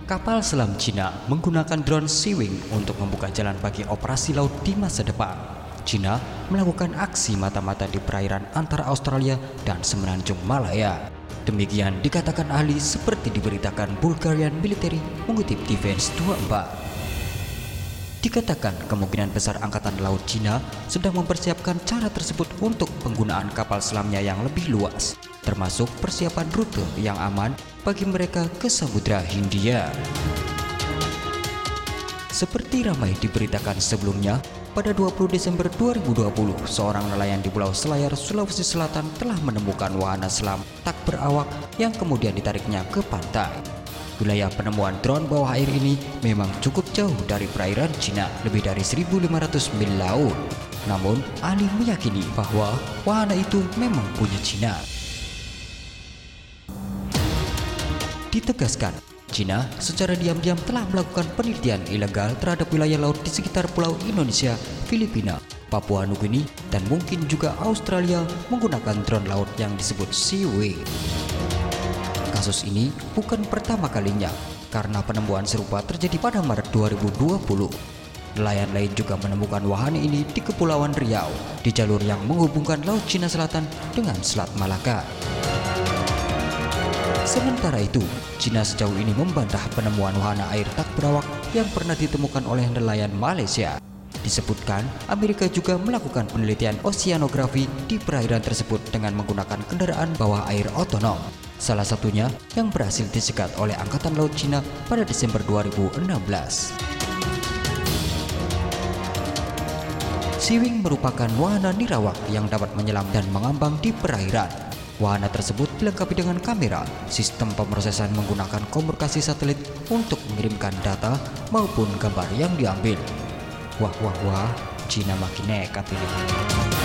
Kapal selam Cina menggunakan drone Sea-Wing untuk membuka jalan bagi operasi laut di masa depan. Cina melakukan aksi mata-mata di perairan antara Australia dan Semenanjung Malaya. Demikian dikatakan ahli seperti diberitakan Bulgarian Military mengutip Defense 24. Dikatakan kemungkinan besar Angkatan Laut Cina sedang mempersiapkan cara tersebut untuk penggunaan kapal selamnya yang lebih luas, termasuk persiapan rute yang aman bagi mereka ke Samudra Hindia. Seperti ramai diberitakan sebelumnya, pada 20 Desember 2020, seorang nelayan di Pulau Selayar, Sulawesi Selatan telah menemukan wahana selam tak berawak yang kemudian ditariknya ke pantai. Wilayah penemuan drone bawah air ini memang cukup jauh dari perairan Cina, lebih dari 1.500 mil laut. Namun, ahli meyakini bahwa wahana itu memang punya Cina. Ditegaskan, Cina secara diam-diam telah melakukan penelitian ilegal terhadap wilayah laut di sekitar Pulau Indonesia, Filipina, Papua Nugini, dan mungkin juga Australia menggunakan drone laut yang disebut Sea-Wing. Kasus ini bukan pertama kalinya, karena penemuan serupa terjadi pada Maret 2020. Nelayan lain juga menemukan wahana ini di Kepulauan Riau, di jalur yang menghubungkan Laut Cina Selatan dengan Selat Malaka. Sementara itu, Cina sejauh ini membantah penemuan wahana air tak berawak yang pernah ditemukan oleh nelayan Malaysia. Disebutkan, Amerika juga melakukan penelitian oseanografi di perairan tersebut dengan menggunakan kendaraan bawah air otonom. Salah satunya yang berhasil disegat oleh Angkatan Laut Cina pada Desember 2016. Sea-Wing merupakan wahana nirawak yang dapat menyelam dan mengambang di perairan. Wahana tersebut dilengkapi dengan kamera, sistem pemrosesan menggunakan komunikasi satelit untuk mengirimkan data maupun gambar yang diambil. Wah, Cina makin nekat ini.